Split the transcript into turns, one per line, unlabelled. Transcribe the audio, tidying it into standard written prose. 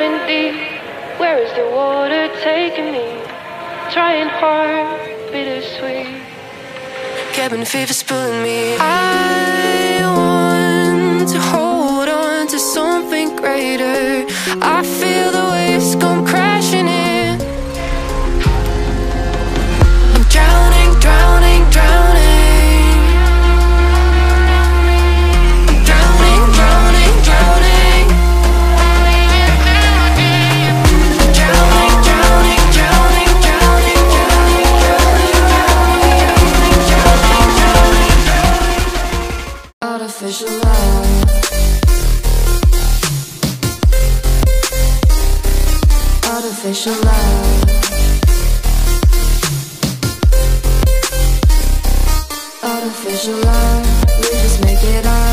drowning deep. Where is the water taking me? Trying hard, bittersweet. Cabin fever's pulling me. I want to hold on to something greater. I feel the waves come crashing in. I'm drowning, drowning, drowning. Drowning, drowning, drowning. Drowning, drowning, drowning, drowning, drowning, drowning, drowning, drowning, drowning. Artificial love. Artificial love. Artificial love. We just make it up.